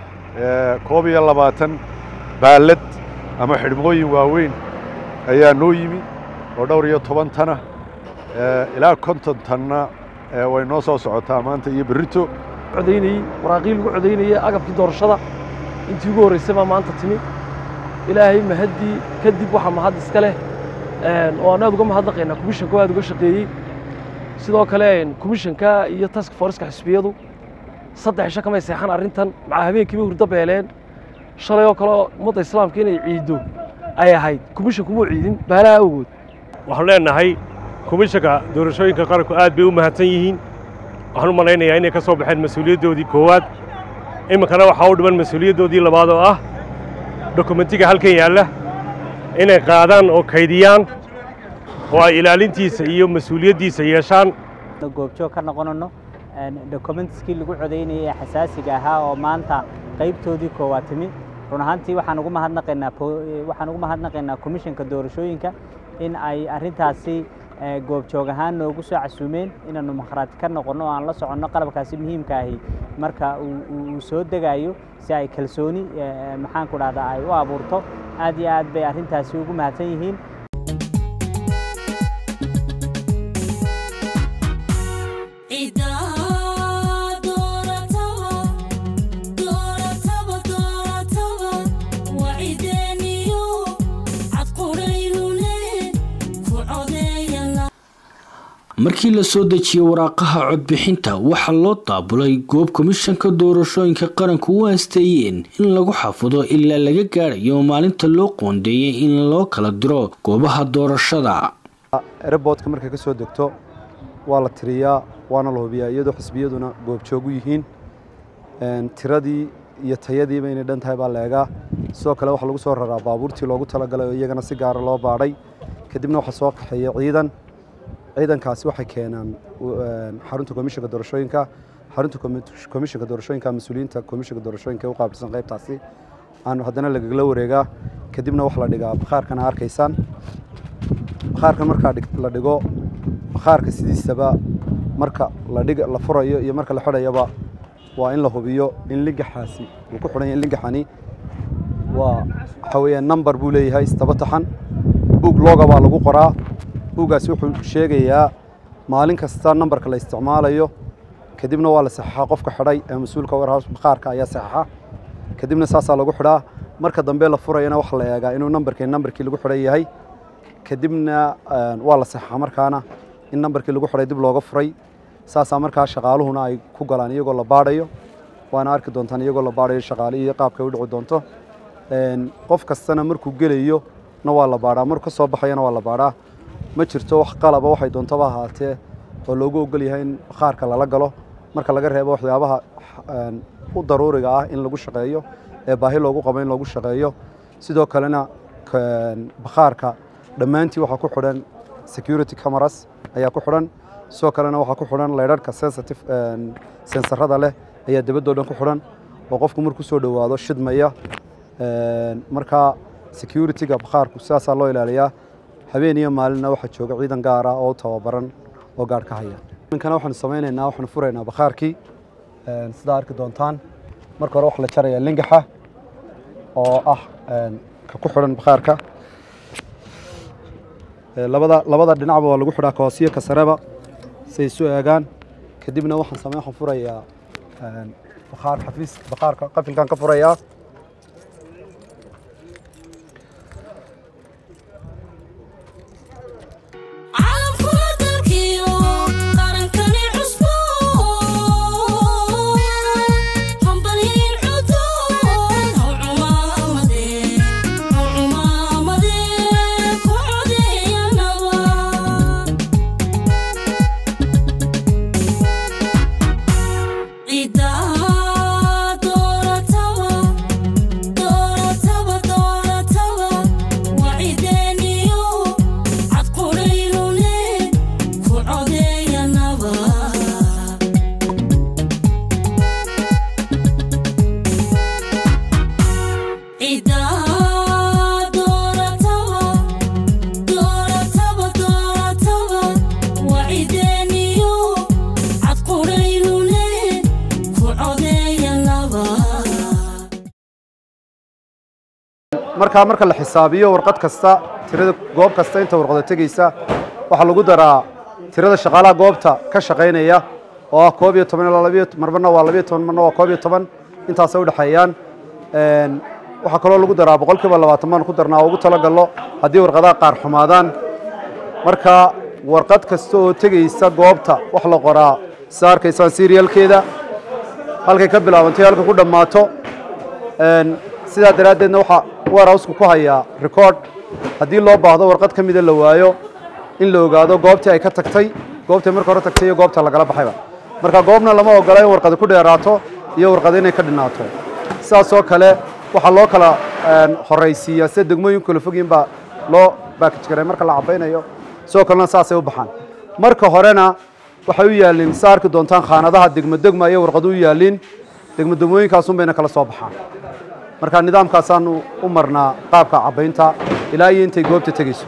22 baalad ama xidhmooyin waaweyn ayaa noo yimi oo dhowr iyo 10 tan ilaa 50 tanna way noo soo socotaa maanta iyo berrito codaynayey waraaqii lagu codaynayey agabkii doorashada intii ugu horreysay baa maanta timi ilaahay mahaddii kadib waxaa mahad iska leh oo aan aad uga mahadnaqaynaa komishanka oo aad uga shaqeeyey sidoo kale komishanka iyo task forceka xisbiyadu 3 cisho kamay seexan arrintan maca habeenkiiba hurdo beeleen shalay oo kale ummadda islaamka inay ciido ay ahayd komishanku muu ciidin baalaha awgood waxaan leenahay komishanka doorashooyinka qaranku aad bay u mahadsan yihiin waxaan u malaynayaa inay ka soo baxeen mas-uuliyaddoodii koowaad iminkana waxaa u dhiman mas-uuliyaddoodii labaad oo ah dokumentiga halkan yaalla inay qaadaan oo kaydiyaan oo ay ilaalintiisa iyo mas-uuliyaddiisa yeeshaan goobjoog ka noqonano documentskii lagu codaynayay ee xasaasiga ahaa oo maanta qaybtoodii koowaad timi run ahaantii waxaan ugu mahadnaqaynaa komishanka doorashooyinka in ay arrintaasi goobjoog ahaan noogu soo casuumeen inaanu makhraati ka noqonno oo aan la soconno qalabkaasi muhiimka ahi marka uu soo degayo si ay kalsooni maxaan ku dhahdaa ay u abuurto aad iyo aad bay arrintaasi ugu mahadsan yihiin markii la soo dejiyay waraaqaha codbixinta waxaa loo daabulay goob komishanka doorashooyinka qaranku u aasteeyeen in lagu xafido ilaa laga gaarayo maalinta loo qoondeeyay in loo kala diro goobaha doorashada airportka markay ka soo degto waa la tiriyaa waana la hubiyaa iyadoo xisbiyaduna goobjoog u yihiin tiradii iyo tayadiiba inay dhan tahay baa la eegaa sidoo kale waxaa lagu soo raraa baabuurtii loogu talagalay oo iyagana si gaara loo baadhay kadibna waxaa soo qaxeeya ciidankaasi waxay keenaan xarunta komishanka doorashooyinka xarunta komishanka doorashooyinka mas-uuliyiinta komishanka doorashooyinka u qaabilsan qaybtaasi aanu haddana lagagala wareegaa kadibna wax la dhigaa bakhaarkana arkaysaan bakhaarkan markaa la dhigo bakhaarka sidiisaba marka la furayo iyo marka la xidhayaba waa in la hubiyo in lingaxaasi uu ku xidhan yahay lingaxani waa waxa weeyaan number buu leeyahay istaba taxan buug looga baa lagu qoraa buugaasi wuxuu sheegayaa maalin kasta numberka la isticmaalayo kadibna waa la saxaxaa qofka xidhay ee mas-uulka warehouse bakhaarka ayaa saxaxa kadibna saasaa lagu xidhaa marka dambe la furayana waxa la eegaa inuu numberkii lagu xidhan yahay kadibna waa la saxaxaa markaana in numberkii lagu xidhay dib looga furay saasaa markaa shaqaaluhuna ay ku galaan iyagoo la baadhayo waana arki doontaan iyagoo la baadhayo shaqaalihii qaabkay u dhici doonto qof kastana markuu gelayo na waa la baadhaa markuu ka soo baxayana waa la baadhaa ma jirto wax qalaba waxay doontaba ahaatee oo loogu ogol yahay in bakhaarka lala galo marka laga reebo waxyaabaha u daruuriga ah in lagu shaqeeyo ee baahi loogu qabo in lagu shaqeeyo sidoo kalena bakhaarka dhammaantii waxaa ku xidhan security cameras ayaa ku xidhan sidoo kalena waxaa ku xidhan leydharhka sensitive sensarada leh ayaa dabadoo dhan ku xidhan oo qofku markuu soo dhowaado shidmaya markaa securityga bakhaarku sidaasaa loo ilaaliyaa habeen iyo maalinna waxaa jooga ciidan gaar ah oo tababaran oo gaar ka haya ninkana waxaanu samaynaynaa waxaanu furaynaa bakhaarkii sidaa arki doontaan marka hore waxaa la jarayaa lingaxa oo ah ka ku xidhan bakhaarka labada dhinacba waa lagu xidhaa ka hoos iyo ka sareba say isu eegaan kadibna waxaan furayaa bakhaarka qafilkan ka furayaa marka la xisaabiyo warqad kasta tirada goob kasta inta warqada tagaysa waxa lagu daraa tirada shaqaalaha goobta ka shaqaynaya oo ah 11 ilaa 12 marna waa 12 marna waa 11 intaas ay u dhaxeeyaan waxa kaloo lagu daraa 20% maan ku darnaa ugu talagalno haddii warqadaha qaar xumaadaan marka warqad kasta oo tegaysa goobta wax la qoraa saarkaysan serialkeeda halkay ka bilaabantay halka ku dhamaato sidaa daraadeedna waxa warehouse-ku ku hayaa record haddii loo baahdo warqad ka mida la waayo in la ogaado goobtii ay ka tagtay goobtii marka hore tagtay iyo goobta lagala baxayba marka goobna lama ogola in warqad ku dheeraato iyo warqad inay ka dhinaato sidaas oo kale waxa loo kala horeysiiyaa sida degmooyin kala fogyiin baa loo package garay marka la cabaynayo soo kalena saasay u baxaan marka horena waxay u yaalin saarki doontaan khaanadaha degmo iyo warqad u yaalin degmooyinkaas bayna kala soo baxaan marka nidaamkaasaan u marnaa qaabka cabaynta ilaa iyo intay goobta tegayso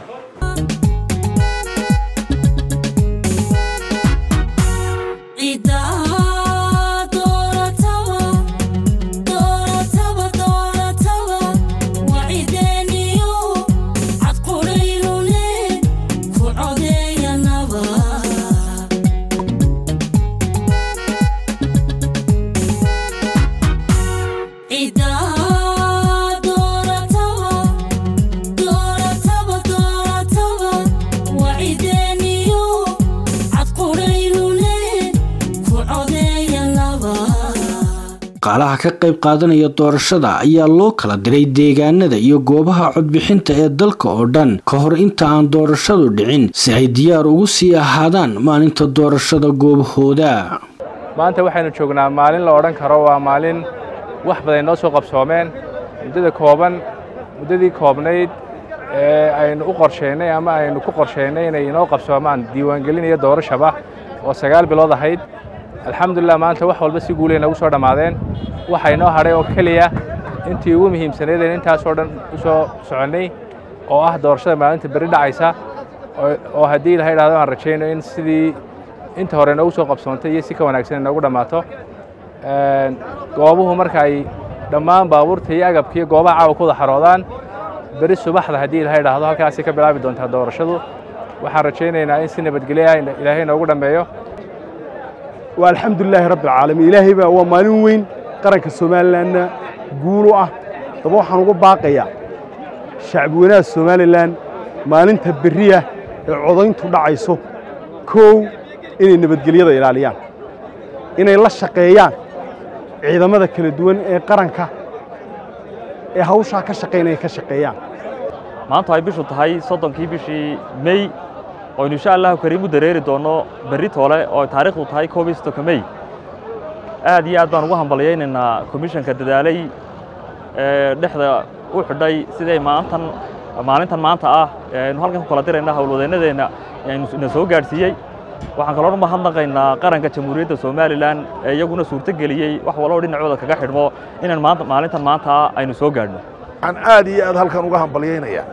qaalaha ka qayb qaadanaya doorashada ayaa loo kala diray deegaanada iyo goobaha codbixinta ee dalka oo dhan ka hor inta aan doorashadu dhicin si ay diyaar ugu sii ahaadaan maalinta doorashada goobahooda maanta waxaynu joognaa maalin la odhan karo waa maalin wax badan noo soo qabsoomeen muddadii koobnayd ee aynu u qorsheynay ama aynu ku qorsheynay inay inoo qabsoomaan diiwaangelin iyo doorashaba oo 9 bilood ahayd alxamdulillah maanta wax walba si guuleena ugu soo dhamaadeen waxa inoo hadhay oo kaliya intii ugu muhiimsaneed intaas oo dhan u soo soconay oo ah doorashada maalinta bari dhacaysa oo haddii la yiraahdo aan rajayno in sidii inta hore noogu soo qabsoontay iyo si ka wanaagsan noogu dhamaato goobuhu marka ay dhammaan baabuurta iyo agabkii goobaha caawa ku xaroodaan bari subaxda haddii la yiraahdo halkaas ka bilaabi doonta doorashadu waxaan rajaynaynaa in si nabadgelyo ah ilaahay noogu dhameeyo والحمد لله رب العالمين إلهي بقى ومالين وين قرنك الصومال لأن قولوا طبعا حنقول باقية شعب وناس الصومال لأن مالين تبرية العضين تدعيسو كو إني نبتقليضة إلى عليان إني الله الشقيان إذا ماذا كل دوان قرنك هوشا كشقيان كشقيان ما أنت هاي بيشو تهاي صدق كي بيشي مي oo insha Allah kariimu dareeri doono bari toole oo taariikhdu tahay 11 May aad iyo aad baan ugu hambalyeynaa komishanka dadaalay dhexda u xidhay sidee maalintan maanta ah in halkan ku kala dirayna hawlwadeenadeena inuu soo gaarsiiyay waxaan kaloo ma hadnaqaynaa qaranka jamhuuriyadda Soomaaliland ee iyaguna suurta galiyay wax walba dhinacooda kaga xidhmo inaan maalintan maanta aynu soo gaarno aan aad iyo aad halkan uga hambalyeynaa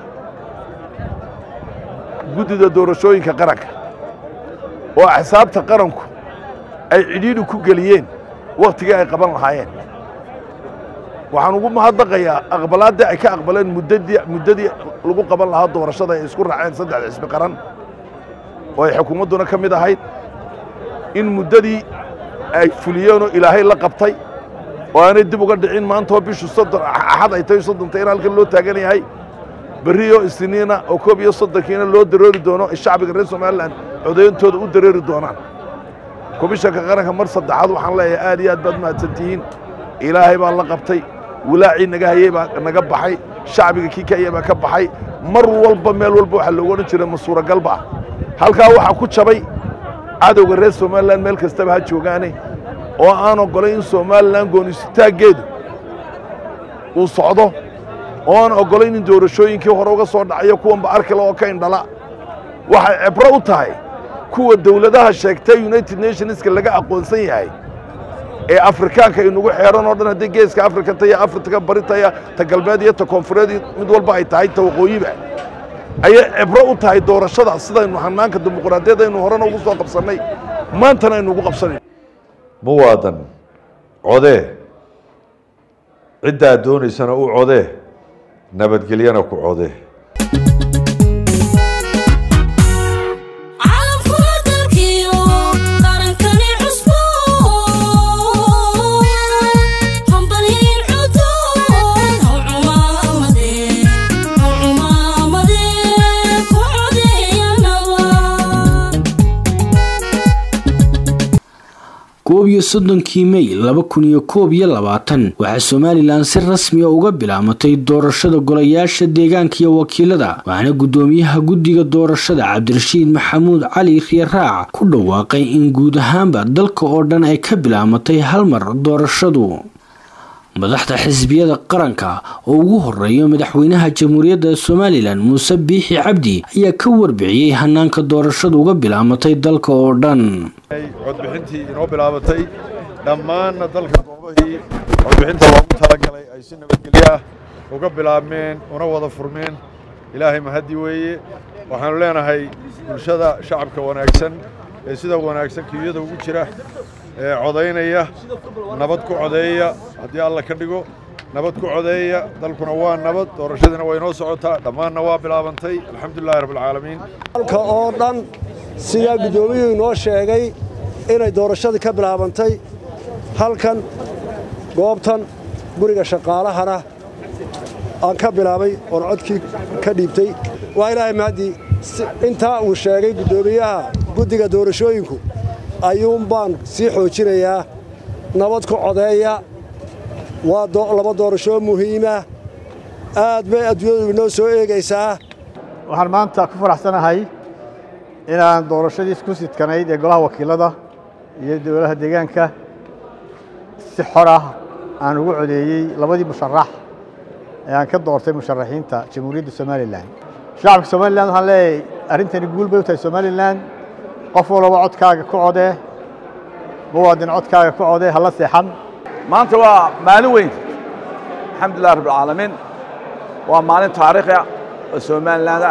guddida doorashooyinka qaranka oo xisaabta qaranku ay cidhiidhi ku geliyeen waqtigii ay qaban lahaayeen waxaan ugu mahadnaqayaa aqbalaadii ay ka aqbaleen muddadii lagu qaban lahaa doorashada ay isku raaceen 3 xisbi qaran oo ay xukuumadduna ka mid ahayd in muddadii ay fuliyeen oo ilaahay la qabtay oo aanay dib uga dhicin maanta oo bishu 30 axad ay tahay 30 in halkan loo taagan yahay بريو استنينا أو كوبيو صدقينا لو دروري دونو الشعب الرئيس سومالان عدين تود ودروري دونان كوبيشة كغرق مر صدحات وحن الله آليات بعد ما تنتهين إلهي بالله قبتي ولاعي نجاهي نجب حي شعب كيكا يبقى كب حي مر والبا مال والبا حلوون ترى مصورة قلبه هل كاو حكوت شبي عدو الرئيس سومالان ملك استبهاد شوغاني وأنا قلين سومالان قوني ستاجد وصعده oon ogolayn in doorashooyinkii hore uga soo dhacayo kuwan ba arki loo ka indhala waxay cibro u tahay kuwa dawladaha sheegtay United Nationska laga aqoonsan yahay ee Afrikaanka inagu xeeran oo dhan hadii geeska Afrika taya Afrika baritaya ta galbeed iyo ta koonfureed mid walba ay tahay tawaqooyiba ay cibro u tahay doorashada sidaynu hanaanka dimuqraadiyadda inuu horena ugu soo qabsanay maantana inuu ugu qabsanay muwaadan codee cidda doonaysana u codee nabadgelyana ku codee sodonkii May 2021 waxaa Somaliland si rasmi ah uga bilaamatay doorashada golayaasha deegaanka iyo wakiilada waxaana gudoomiyaha guddiga doorashada Cabdirashiid Maxamuud Cali Khiyaraac ku dhawaaqay in guud ahaanba dalka oo dhan ay ka bilaamatay hal mar doorashadu madaxda xisbiyada qaranka oo ugu horeeyo madaxweynaha jamhuuriyadda Somaliland Muuse Biixi Cabdi ayaa ka warbixiyay hanaanka doorashadu uga bilaamatay dalka oo dhan codbixintii inoo bilaabatay dhammaan dalka goobahii codbixinta loogu talagalay ay si nabadgelyo ah uga bilaabmeen una wada furmeen ilaahay mahadi weeye waxaanu leenahay bulshada shacabka wanaagsan ee sida wanaagsan kiyada ugu jira codaynaya nabad ku codeeya haddii alla ka dhigo nabad ku codeeya dalkuna waa nabad doorashadina way noo socotaa dhammaanna waa bilaabantay alxamdulilaahi rabbil caalamiin dalka oo dhan sida gudoomiyuhu inoo sheegay inay doorashadii ka bilaabantay halkan goobtan guriga shaqaalahana aan ka bilaabay oon codkii ka dhiibtay waa ilaahay mahadii intaa uu sheegay gudoomiyaha guddiga doorashooyinku ayuun baan sii xoojinayaa nabad ku codeeya waa laba doorasho muhiima aad bay adduunyadu inoo soo eegaysaa waxaan maanta ku faraxsanahay inaan doorashadii ku sidkanayd ee golaha wakiilada iyo dowladaha deegaanka si xor ah aan ugu codeeyey labadii musharax ee aan ka doortay musharaxiinta jamhuuriyadda Somaliland shacabka Somaliland waxaan leeyahay arrintani guul bay u tahay Somaliland qof walba codkaaga ku codee muwaadin codkaaga ku codee hala seexan maanta waa maalin weyn alxamdulillahi rabbil caalamiin waa maalin taariikhi ah oo Somaliland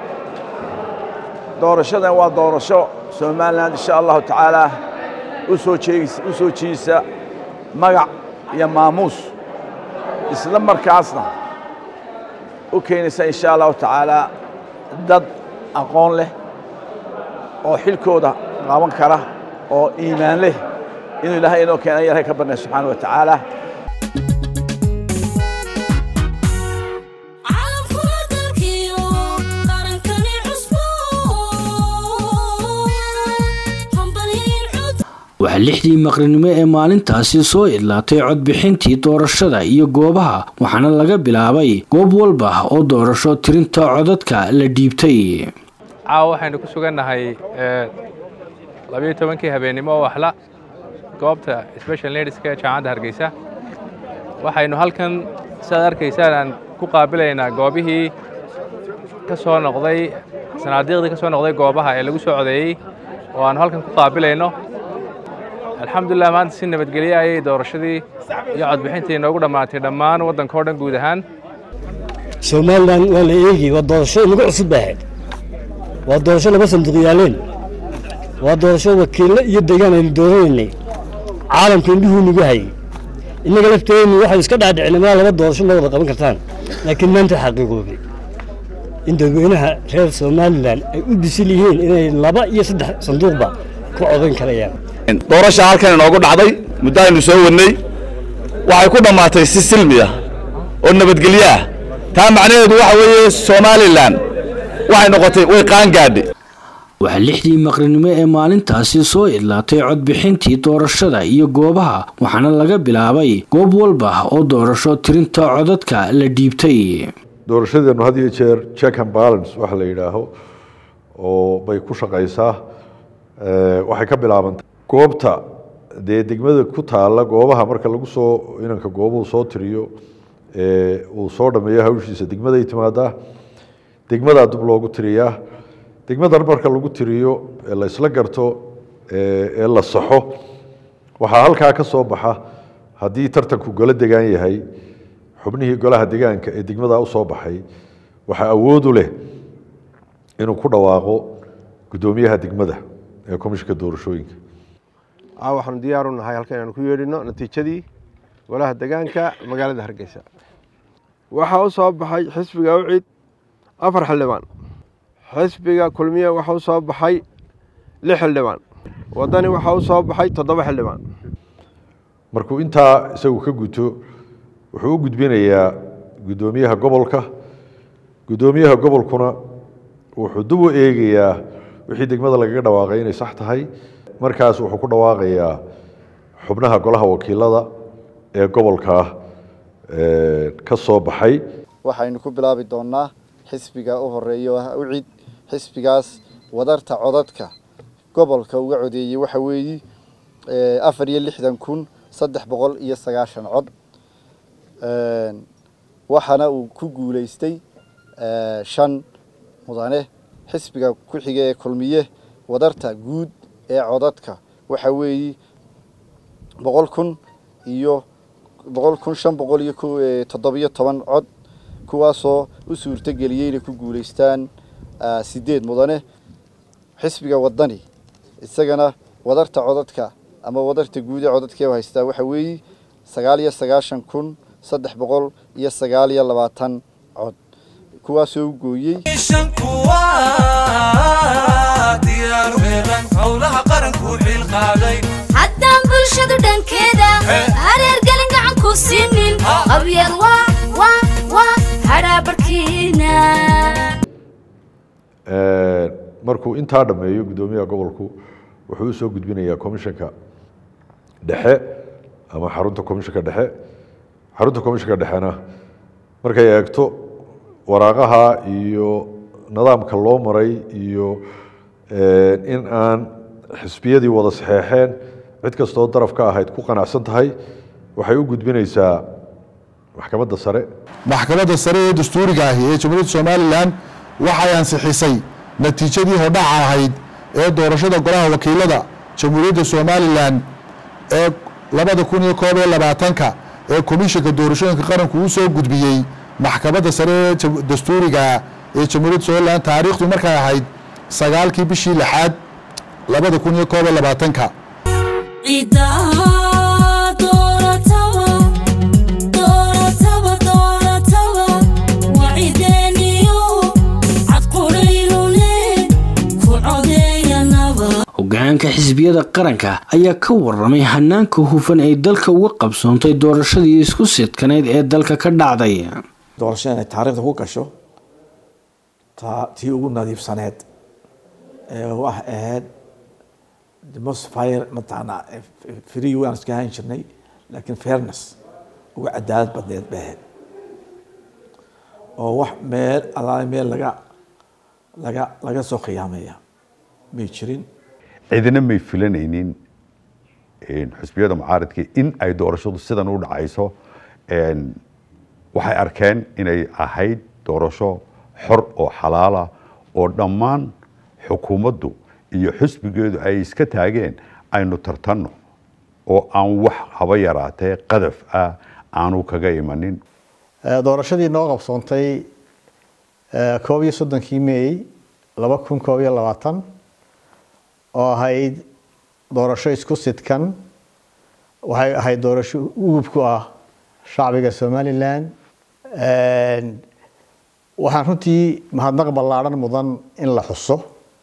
doorashadan waa doorasho Somaliland insha Allah tacaala u soo jeeysa magac iyo maamuus isla markaasna u keenaysa insha Allah tacaala dad aqoon leh oo xilkooda qaban kara oo iimaan leh inuu ilaahay inoo keenay yahay ka barnaa subxaanahu wa tacaala waxaa lixdii maqribnimo ee maalintaasi soo idlaatay codbixintii doorashada iyo goobaha waxaana laga bilaabay goob walba oo doorasho tirinta codadka la dhiibtay caawa waxaynu ku sugannahay 12 habeenimo oo waxla goobta special needska ee jaamacadda Hargeysa waxaynu halkan sidaad arkaysaan aan ku qaabilaynaa goobihii ka soo noqday sanaadiiqdii ka soo noqday goobaha ee lagu soo codeeyay oo aan halkan ku qaabilayno alxamdulillah maanta si nabadgelyo ayay doorashadii iyo codbixintii noogu dhammaatay dhammaan waddanka oo dhan guud ahaan Somaliland waa la eegi waa doorasho lagu cusub baahay waa doorasho laba sanduuq yaaleen waa doorasho wakiilo iyo deegaan ay dooranayeen caalamka indhuhu nagu hayay inaga lafteenu waxa iska dhaadhicinaa laba doorasho ma wada qaban kartaan laakiin maanta xaqiiqoobay in dadweynaha reer Somaliland ay u bisil yihiin inay laba iyo saddex sanduuqba ku codan karayaan doorasho halkan inoogu dhacday muddo aynu soo wadnay waxay ku dhammaatay si silmi ah oo nabadgelyo ah taa macnaheedu waxa weeye Somaliland waxay noqotay way qaan gaadhay waxaa lixdii maqribnimo ee maalintaasi soo idlaatay codbixintii doorashada iyo goobaha waxaana laga bilaabay goob walba oo doorasho tirinta codadka la dhiibtay doorashadeenu had iyo jeer check and balance waxa la yidhaaho oo bay ku shaqaysaa waxay ka bilaabantay goobta dee degmada ku taalla goobaha marka lagu soo inanka goobuhu soo tiriyo uu soo dhameeyo hawshiisa degmaday timaadaa degmadaa dib loogu tiriyaa degmadan marka lagu tiriyo la isla garto ee la saxo waxaa halkaa ka soo baxa haddii tartanku golo degaan yahay xubnihii golaha degaanka ee degmadaa u soo baxay waxaa awood u leh inuu ku dhawaaqo gudoomiyaha degmada ee komishinka doorashooyinka waxaanu diyaar u nahay halkan inaanu ku yeedhino natiijadii golaha degaanka magaalada Hargeysa waxaa u soo baxay xisbiga UCID 4 xildhibaan xisbiga kulmiye waxa u soo baxay 6 xildhibaan wadani waxa u soo baxay 7 xildhibaan markuu intaa isagu ka guto wuxuu u gudbinayaa gudoomiyaha gobolkuna wuxuu dib u eegayaa wixii degmada lagaga dhawaaqay inay sax tahay markaas wuxuu ku dhawaaqayaa xubnaha golaha wakiilada ee gobolka ka soo baxay. waxaynu ku bilaabi doonaa xisbiga u horeeya UCID. xisbigaas wadarta codadka gobolka uga codeeyay waxa weeye 46390 cod. waxana uu ku guuleystay 5 mudane. xisbiga ku xigay ee kulmiye wadarta guud ee codadka waxa weeye 100,517 cod, kuwaasoo u suurtageliyay inay ku guuleystaan 8 mudane. xisbiga wadani isagana wadarta codadka ama wadarta guud ee codadka ee haystaa waxa weeye 99,329 cod, kuwaasoo u gooyay haddaan bulshadu dhankeeda hareer gelin gacan ku siinin qabyad waa hadhaabarkiina. markuu intaa dhameeyo gudoomiyaha gobolku wuxuu soo gudbinayaa komishanka dhexe ama xarunta komishanka dhexe. xarunta komishanka dhexena markay eegto waraaqaha iyo nidaamka loo maray iyo in aan xisbiyadii wada saxeexeen cid kastoo daraf ka ahayd ku qanacsan tahay, waxay u gudbinaysaa maxkamadda sare. maxkamadda sare ee dastuuriga ahi ee Jamhuuriyadda Soomaaliland waxay ansixisay natiijadii hordhaca ahayd ee doorashada golaha wakiilada Jamhuuriyadda Soomaaliland ee 2021 ee komishanka doorashooyinka qaranku uu soo gudbiyey maxkamadda sare ee dastuuriga ee Jamhuuriyadda Soomaaliland taariikhdu markay ahayd 9kii bishii 6aad 2021. hogaanka xisbiyada qaranka ayaa ka waramay hanaanka hufan ay dalka uga qabsoontay doorashadii isku sidkaneyd ee dalka ka dhacday. doorashada taariikhda ku gasho tii ugu nadiifsaneed wax ahayd the most fair matana free waan iska hayn jirnay laakiin fairness ugu cadaalad badneed bay ahayd oo wax meel laga soo qiyaamaya may jirin. cidina may filanaynin xisbiyada mucaaradka in ay doorashadu sidan u dhacayso. waxay arkeen inay ahayd doorasho xor oo xalaala oo dhammaan xukuumaddu iyo xisbigeedu ay iska taageen aynu tartanno oo aan wax haba yaraatee qadaf ah aanu kaga imanin. doorashadii noo qabsoontay 31 May 2021 oo ahayd doorasho isku sidkan, waxay ahayd doorasho ugub ku ah shacbiga Somaliland. waxaan runtii mahadnaq ballaaran mudan in la xuso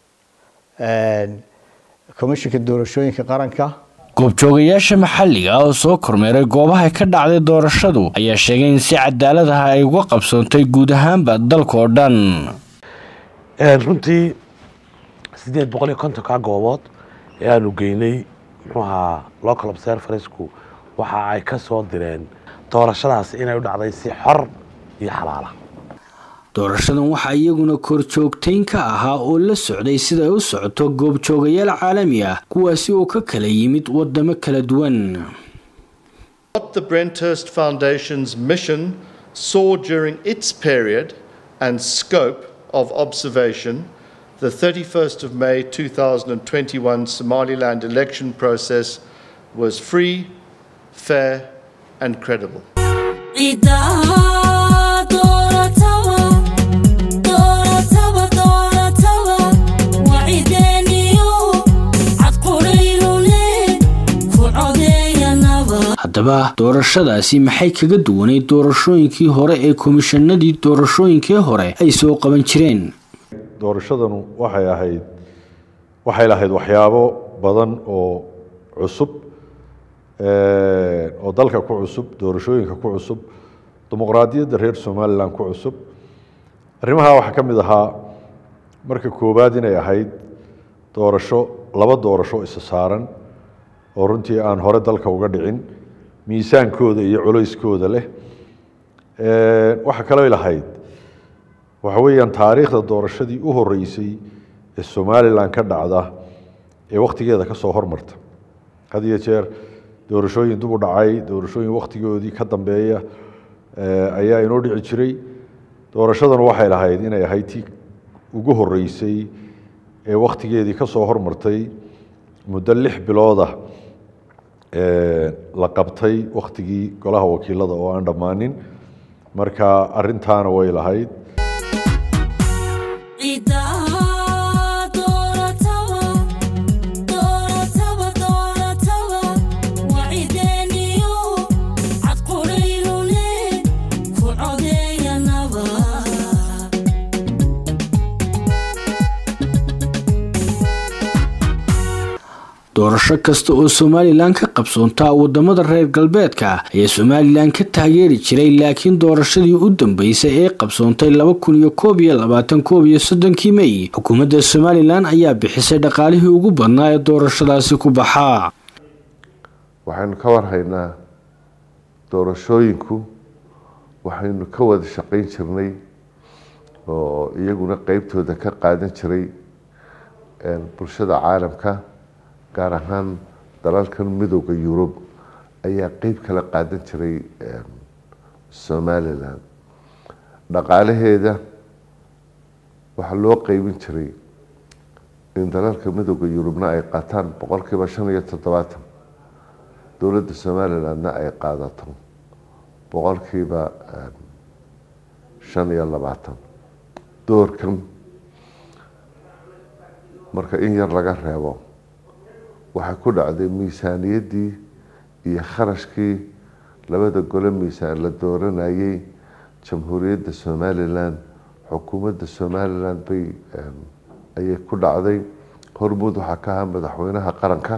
komishanka doorashooyinka qaranka. goobjoogayaasha maxalliga oo soo kormeeray goobaha ka dhacday doorashadu ayaa sheegay in si cadaalad ah ay uga qabsoontay guud ahaanba dalka oo dhan. runtii 850 goobood ee aanu geynay local observersku waxa ay ka soo direen doorashadaas inay u dhacday si xor iyo xalaal ah. doorashadan waxaa iyaguna korjoogtayn ka ahaa oo la socday sida ay u socoto goobjoogayaal caalami ah kuwaasi oo ka kala yimid wadamo kala duwan. What the Brenthurst Foundation's mission saw during its period and scope of observation, the 31st of May 2021 Somaliland election process was free, fair and credible. haddaba doorashadaasi maxay kaga duwanayd doorashooyinkii hore ee komishanadii doorashooyinkii hore ay soo qaban jireen? doorashadanu waxay lahayd waxyaabo badan oo cusub oo dalka ku cusub, doorashooyinka ku cusub, dimuqraadiyadda reer Somaliland ku cusub. arrimaha waxaa ka mid ahaa marka koowaad inay ahayd laba doorasho isa saaran oo runtii aan hore dalka uga dhicin miisaankooda iyo culayskooda leh waxa kale lahayd waxa weeyaan taariikhda doorashadii u horeysay ee Somaliland ka dhacda ee waqtigeeda ka soo hormarta had iyo jeer doorashooyin dib u dhacay doorashooyin waqtigoodii ka dambeeya ayaa inoo dhici jiray doorashadan waxay lahayd inay ahayd tii ugu horeysay ee waqtigeedii ka soo hormartay muddo 6 bilood ah la qabtay waqtigii golaha wakiilada oo aan dhamaanin marka arintaana way lahayd doorasho kasta oo Somaliland ka qabsoonta wadamada reer galbeedka ayaa Somaliland ka taageeri jiray laakiin doorashadii u dambeysay ee qabsoontay 2021 May xukuumadda Somaliland ayaa bixisay dhaqaalihii ugu badnaa ee doorashadaasi ku baxaa waxaan ka warhaynaa doorashooyinku waxaynu ka wada shaqayn jirnay oo iyaguna qaybtooda ka qaadan jiray bulshada caalamka gaar ahaan dalalkan midowga Yurub ayaa qayb kala qaadan jiray Somaliland dhaqaalaheeda waxa loo qaybin jiray in dalalka midowga Yurubna ay qaataan 5% dowladda Somalilandna ay qaadato 25% doorkan marka in yar laga reebo waxa ku dhacday miisaaniyadii iyo kharashkii labada gole miisaan la dooranayay jamhuuriyadda Somaliland xukuumadda Somaliland bay ayay ku dhacday hormuud waxa ka ahaa madaxweynaha qaranka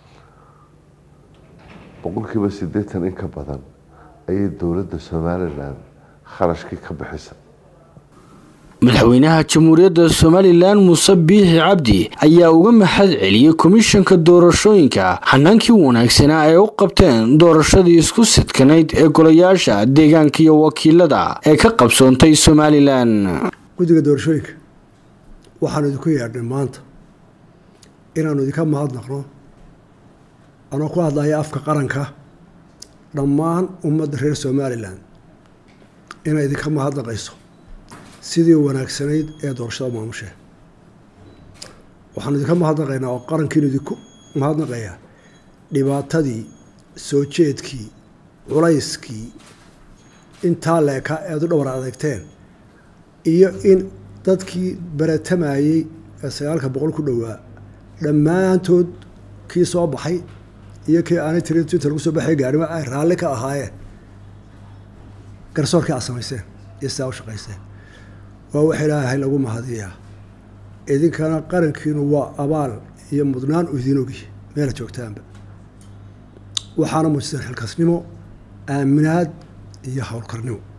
80% in ka badan ayay dowladda Somaliland kharashkii ka bixisay madaxweynaha jamhuuriyadda Somaliland Muuse Biixi Cabdi ayaa uga mahad celiyay komishanka doorashooyinka hanaankii wanaagsanaa ay u qabteen doorashadii isku sidkanayd ee golayaasha deegaanka iyo wakiilada ee ka qabsoontay Somaliland guddiga doorashooyinka waxaan idinku yeedhnay maanta inaanu idinka mahadnaqno anoo ku hadlaya afka qaranka dhammaan ummadda reer Somaliland inay idinka mahadnaqayso sidii wanaagsanayd ee doorashada maamusha waxaan idinka mahadnaqaynaa oo qarankiinu idinku mahadnaqayaa dhibaatadii soo jeedkii culayskii intaa leeka eed u dhowr adeegteen iyo in dadkii baratamayey ee 900 ku dhowaa dhammaantood kii soo baxay iyo kii aanay tirin Twitter lagu soo baxay gaarima ay raalli ka ahaayeen garsoorkii aad samayseen iyo saa u shaqayseen waa wax Ilaahay lagu mahadiyaa idinkana qarankiinu waa abaal iyo mudnaan u idin ogi meel joogtaanba waxaana muujisay xilkasnimo aaminaad iyo hawlkarnimo